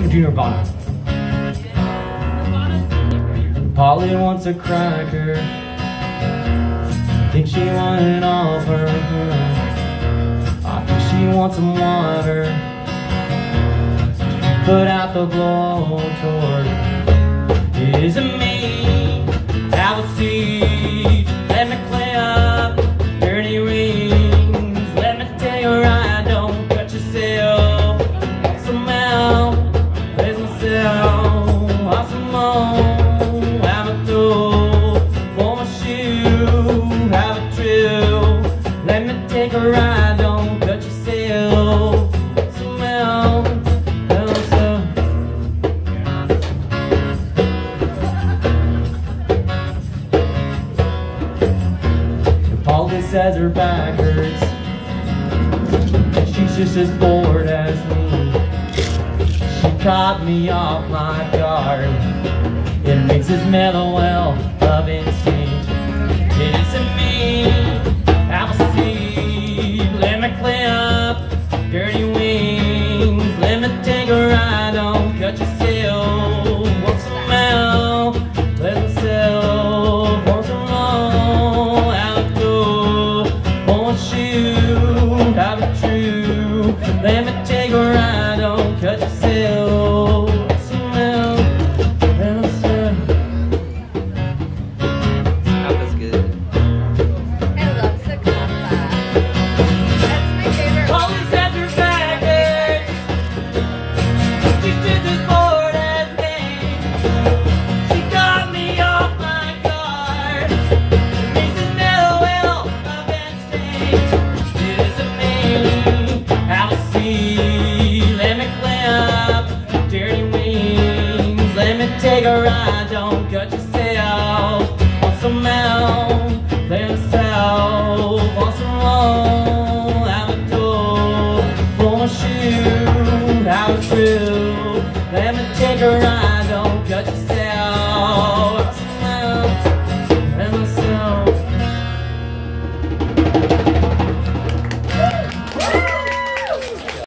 to Nirvana. Polly wants a cracker. Think she want an offer. I think she wants some water. Put out the blowtorch. Is it me? Have a seat. Let me clean up dirty rings. Let me tell you right, don't cut yourself. Want some help? Raise myself. Want some more? Have a throw. For my shoe. Have a trill. Let me take a ride, don't cut yourself. Want some help? Polly says her back hurts. She's just as bored as me. She caught me off my guard. It makes us mellow well of instinct. It isn't me. Have a seat. Let me clean up dirty wings. Let me take a ride. Don't cut yourself. Want some help? Let myself. Want some more? Have a true. Let me tell